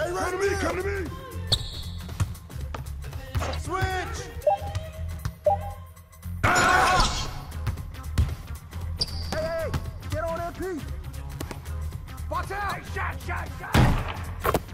Hey, right Come to me, come to me! Switch! Hey, get on MP! Watch out! Shot!